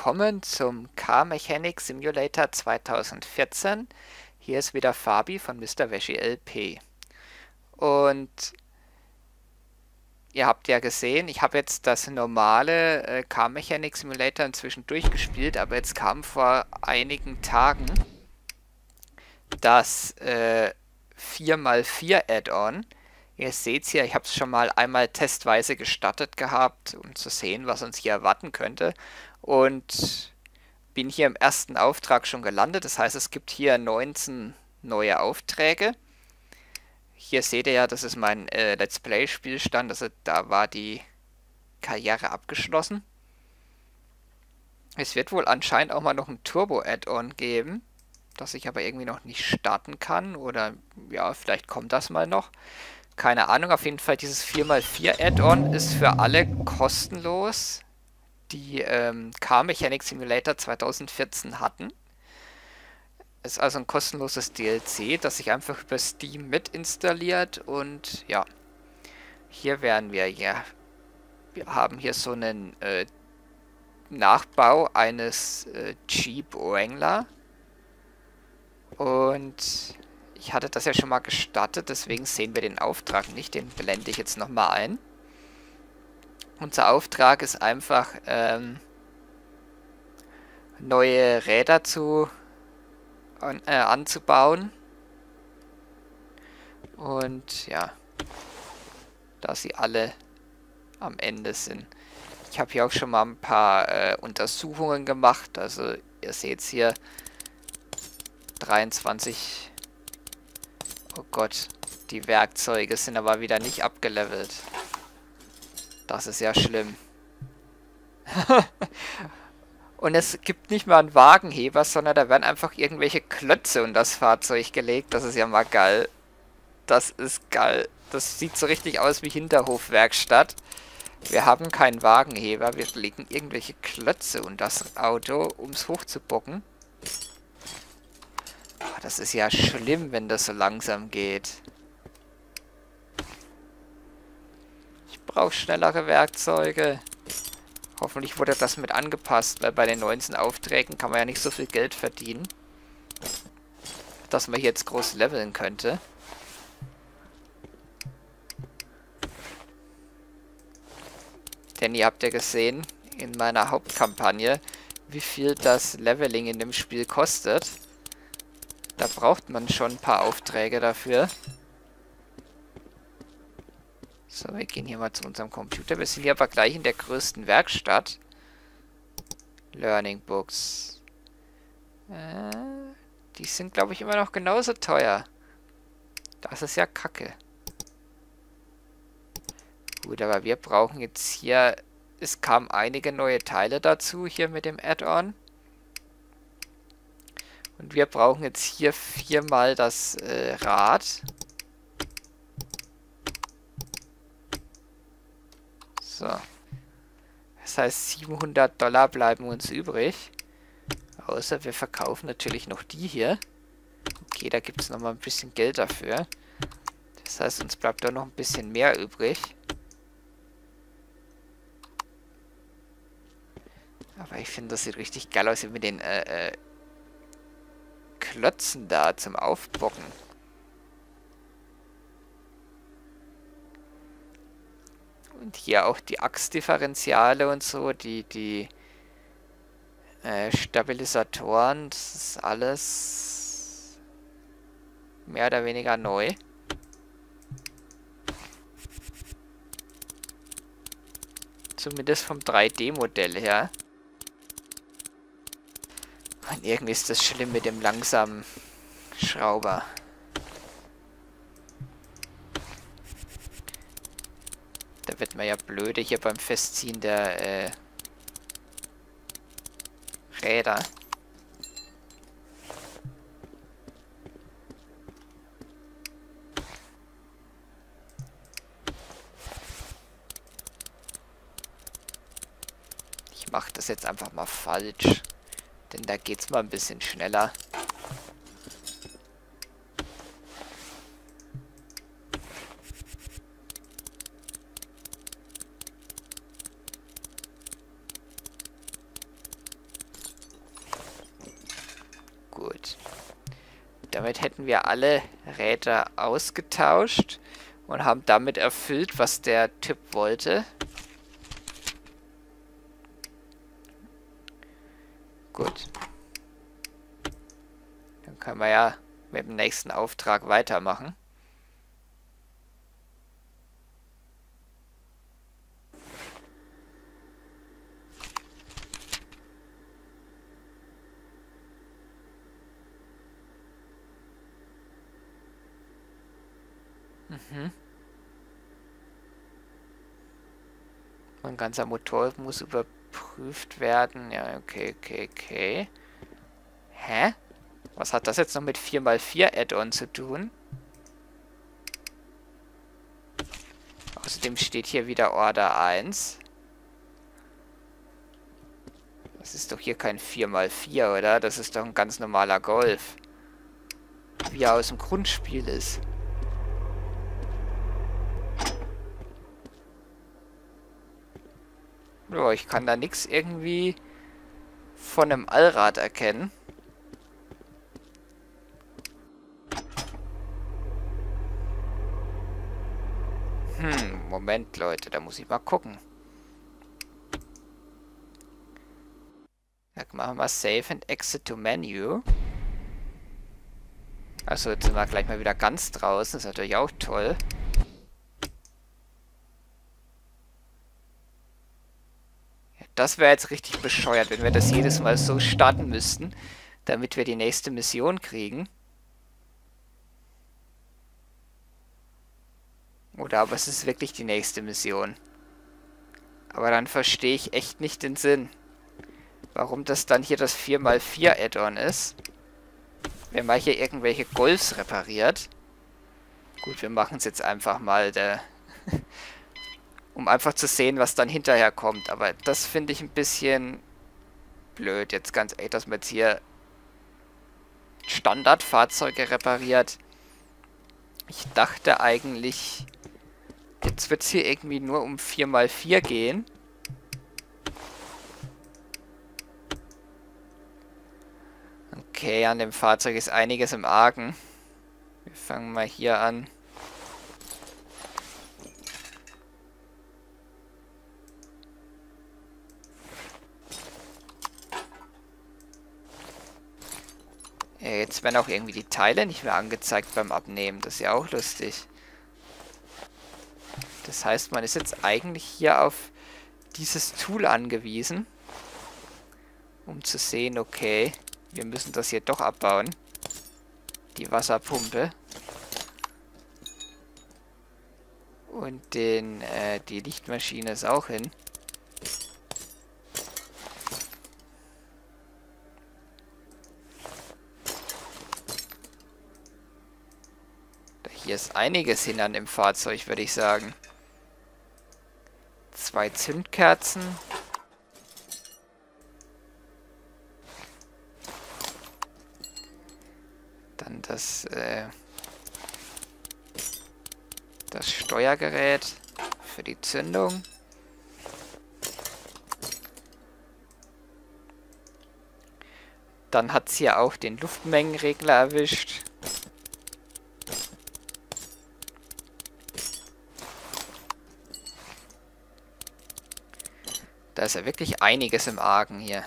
willkommen zum Car Mechanic Simulator 2014. Hier ist wieder Fabi von Mr. Wäschi LP. Und ihr habt ja gesehen, ich habe jetzt das normale Car Mechanic Simulator inzwischen durchgespielt, aber jetzt kam vor einigen Tagen das 4x4 Add-on. Ihr seht hier, ich habe es schon mal einmal testweise gestartet gehabt, um zu sehen, was uns hier erwarten könnte. Und bin hier im ersten Auftrag schon gelandet. Das heißt, es gibt hier 19 neue Aufträge. Hier seht ihr ja, das ist mein Let's Play-Spielstand. Also da war die Karriere abgeschlossen. Es wird wohl anscheinend auch mal noch ein Turbo-Add-on geben, das ich aber irgendwie noch nicht starten kann. Oder ja, vielleicht kommt das mal noch. Keine Ahnung, auf jeden Fall dieses 4x4 Add-on ist für alle kostenlos, die Car Mechanic Simulator 2014 hatten. Ist also ein kostenloses DLC, das sich einfach über Steam mit installiert. Und ja, hier werden wir ja, wir haben hier so einen Nachbau eines Jeep Wrangler. Und ich hatte das ja schon mal gestartet, deswegen sehen wir den Auftrag nicht. Den blende ich jetzt nochmal ein. Unser Auftrag ist einfach, neue Räder anzubauen. Und ja, da sie alle am Ende sind. Ich habe hier auch schon mal ein paar Untersuchungen gemacht. Also ihr seht es hier, 23. Oh Gott, die Werkzeuge sind aber wieder nicht abgelevelt. Das ist ja schlimm. Und es gibt nicht mal einen Wagenheber, sondern da werden einfach irgendwelche Klötze unter das Fahrzeug gelegt. Das ist ja mal geil. Das ist geil. Das sieht so richtig aus wie Hinterhofwerkstatt. Wir haben keinen Wagenheber. Wir legen irgendwelche Klötze unter das Auto, um es hochzubocken. Oh, das ist ja schlimm, wenn das so langsam geht. Ich brauche schnellere Werkzeuge. Hoffentlich wurde das mit angepasst, weil bei den 19 Aufträgen kann man ja nicht so viel Geld verdienen, dass man hier jetzt groß leveln könnte. Denn ihr habt ja gesehen, in meiner Hauptkampagne, wie viel das Leveling in dem Spiel kostet. Da braucht man schon ein paar Aufträge dafür. So, wir gehen hier mal zu unserem Computer. Wir sind hier aber gleich in der größten Werkstatt. Learning Books. Die sind, glaube ich, immer noch genauso teuer. Das ist ja kacke. Gut, aber wir brauchen jetzt hier... Es kamen einige neue Teile dazu, hier mit dem Add-on. Und wir brauchen jetzt hier 4-mal das Rad. So. Das heißt, $700 bleiben uns übrig. Außer wir verkaufen natürlich noch die hier. Okay, da gibt es nochmal ein bisschen Geld dafür. Das heißt, uns bleibt da noch ein bisschen mehr übrig. Aber ich finde, das sieht richtig geil aus, mit den Klötzen da zum Aufbocken. Und hier auch die Achsdifferentiale und so, die Stabilisatoren, das ist alles mehr oder weniger neu. Zumindest vom 3D-Modell her. Und irgendwie ist das schlimm mit dem langsamen Schrauber. Da wird man ja blöde hier beim Festziehen der Räder. Ich mache das jetzt einfach mal falsch. Denn da geht's mal ein bisschen schneller. damit hätten wir alle Räder ausgetauscht und haben damit erfüllt, was der Typ wollte. Gut. Dann können wir ja mit dem nächsten Auftrag weitermachen. Mein ganzer Motor muss überprüft werden. Ja, okay. Hä? Was hat das jetzt noch mit 4x4 Add-on zu tun? Außerdem steht hier wieder Order 1. Das ist doch hier kein 4x4, oder? Das ist doch ein ganz normaler Golf. Wie er aus dem Grundspiel ist. Ja, ich kann da nichts irgendwie von einem Allrad erkennen. Moment, Leute, da muss ich mal gucken. Dann machen wir Save and Exit to Menu. Achso, jetzt sind wir gleich mal wieder ganz draußen. Das ist natürlich auch toll. Ja, das wäre jetzt richtig bescheuert, wenn wir das jedes Mal so starten müssten, damit wir die nächste Mission kriegen. Oder aber es ist wirklich die nächste Mission. Aber dann verstehe ich echt nicht den Sinn. Warum das dann hier das 4x4 Add-on ist. Wenn man hier irgendwelche Golfs repariert. Gut, wir machen es jetzt einfach mal, um einfach zu sehen, was dann hinterher kommt. Aber das finde ich ein bisschen blöd. Jetzt ganz ehrlich, dass man jetzt hier Standardfahrzeuge repariert. Ich dachte eigentlich, jetzt wird es hier irgendwie nur um 4x4 gehen. Okay, an dem Fahrzeug ist einiges im Argen. Wir fangen mal hier an. Ja, jetzt werden auch irgendwie die Teile nicht mehr angezeigt beim Abnehmen. Das ist ja auch lustig. Das heißt, man ist jetzt eigentlich hier auf dieses Tool angewiesen, um zu sehen, okay, wir müssen das hier doch abbauen. Die Wasserpumpe. Und die Lichtmaschine ist auch hin. Hier ist einiges hin an dem Fahrzeug, würde ich sagen. 2 Zündkerzen. Dann das Steuergerät für die Zündung. Dann hat es hier auch den Luftmengenregler erwischt. Da ist ja wirklich einiges im Argen hier.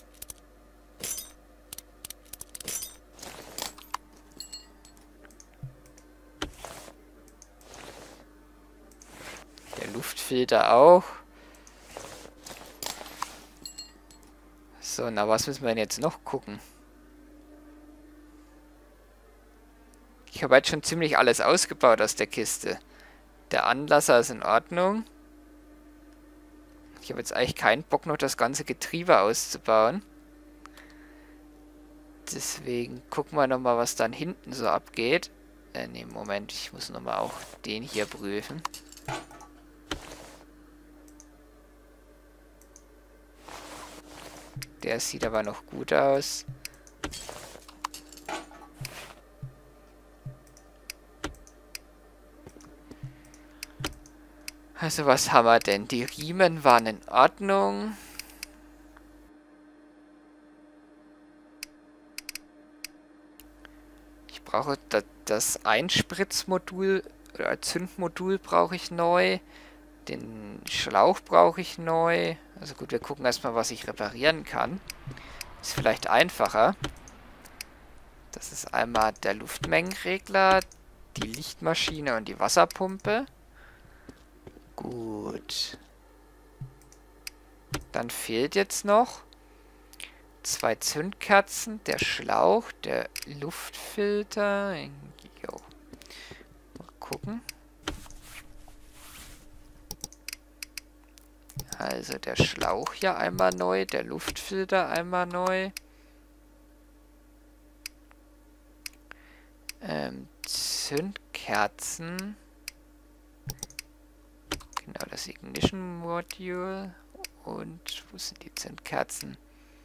Der Luftfilter auch. So, na was müssen wir denn jetzt noch gucken? Ich habe jetzt schon ziemlich alles ausgebaut aus der Kiste. Der Anlasser ist in Ordnung. Ich habe jetzt eigentlich keinen Bock, noch das ganze Getriebe auszubauen. Deswegen gucken wir nochmal, was dann hinten so abgeht. Ne, Moment, ich muss nochmal auch den hier prüfen. Der sieht aber noch gut aus. Also was haben wir denn? Die Riemen waren in Ordnung. Ich brauche das Einspritzmodul oder Zündmodul brauche ich neu. Den Schlauch brauche ich neu. Also gut, wir gucken erstmal, was ich reparieren kann. Ist vielleicht einfacher. Das ist einmal der Luftmengenregler, die Lichtmaschine und die Wasserpumpe. Gut. Dann fehlt jetzt noch 2 Zündkerzen, der Schlauch, der Luftfilter. Jo. Mal gucken. Also der Schlauch hier einmal neu, der Luftfilter einmal neu. Zündkerzen. Genau, das Ignition Module. Und wo sind die Zündkerzen?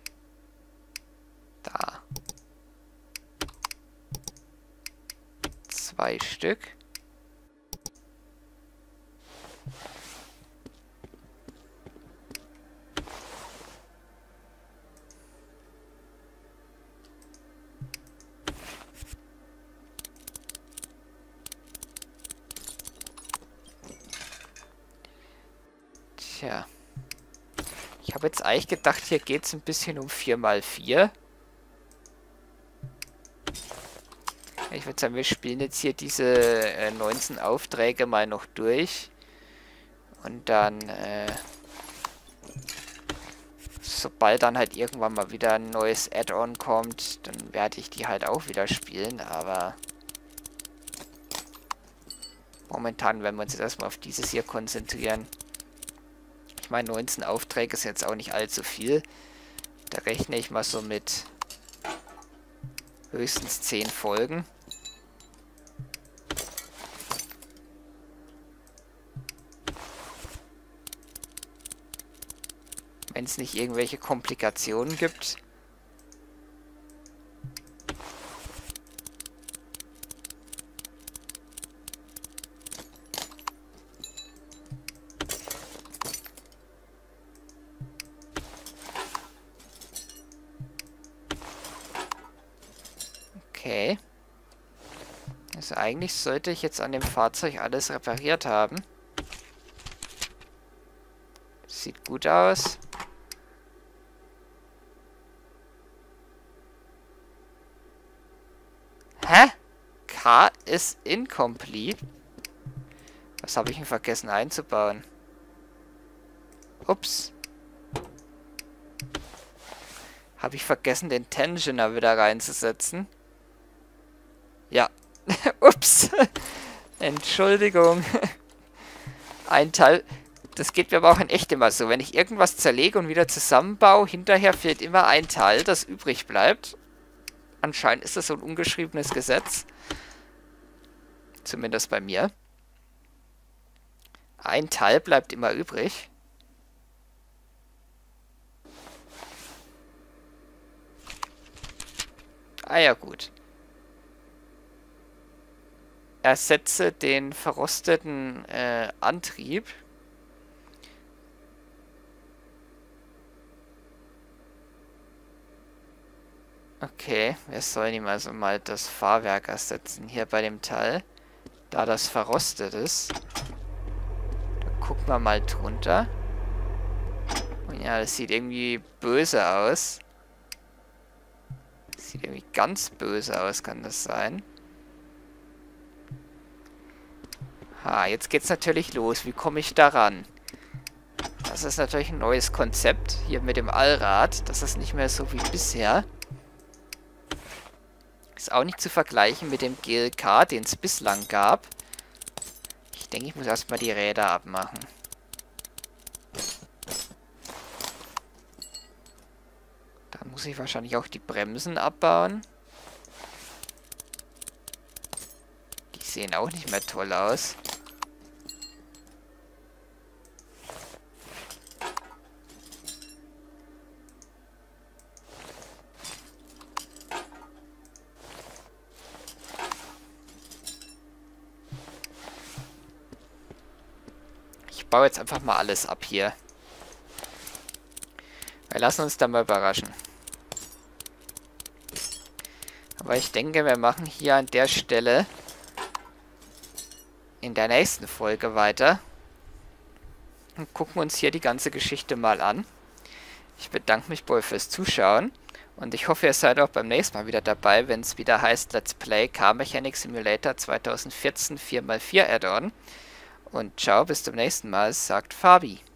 Da. 2 Stück. Tja. Ich habe jetzt eigentlich gedacht, hier geht es ein bisschen um 4×4. Ich würde sagen, wir spielen jetzt hier diese 19 Aufträge mal noch durch. Und dann, sobald dann halt irgendwann mal wieder ein neues Add-on kommt, dann werde ich die halt auch wieder spielen. Aber momentan werden wir uns jetzt erstmal auf dieses hier konzentrieren. Ich meine, 19 Aufträge ist jetzt auch nicht allzu viel. Da rechne ich mal so mit höchstens 10 Folgen. Wenn es nicht irgendwelche Komplikationen gibt. Okay. Also eigentlich sollte ich jetzt an dem Fahrzeug alles repariert haben. Sieht gut aus. Hä? Car ist incomplete? Was habe ich denn vergessen einzubauen? Ups. Habe ich vergessen, den Tensioner wieder reinzusetzen? Ja. Ups. Entschuldigung. Ein Teil. Das geht mir aber auch in echt immer so. Wenn ich irgendwas zerlege und wieder zusammenbaue, hinterher fehlt immer ein Teil, das übrig bleibt. Anscheinend ist das so ein ungeschriebenes Gesetz. Zumindest bei mir. Ein Teil bleibt immer übrig. Ah ja, gut. Ersetze den verrosteten Antrieb. Okay, wir sollen ihm also mal das Fahrwerk ersetzen hier bei dem Teil. Da das verrostet ist. Da gucken wir mal drunter. Und ja, das sieht irgendwie böse aus. Sieht irgendwie ganz böse aus, kann das sein? Ha, jetzt geht's natürlich los. Wie komme ich daran? Das ist natürlich ein neues Konzept. Hier mit dem Allrad. Das ist nicht mehr so wie bisher. Ist auch nicht zu vergleichen mit dem GLK, den es bislang gab. Ich denke, ich muss erstmal die Räder abmachen. Dann muss ich wahrscheinlich auch die Bremsen abbauen. Die sehen auch nicht mehr toll aus. Ich baue jetzt einfach mal alles ab hier. Wir lassen uns dann mal überraschen. Aber ich denke, wir machen hier an der Stelle in der nächsten Folge weiter und gucken uns hier die ganze Geschichte mal an. Ich bedanke mich wohl fürs Zuschauen und ich hoffe, ihr seid auch beim nächsten Mal wieder dabei, wenn es wieder heißt Let's Play Car Mechanic Simulator 2014 4x4 Add-on. Und ciao, bis zum nächsten Mal, sagt Fabi.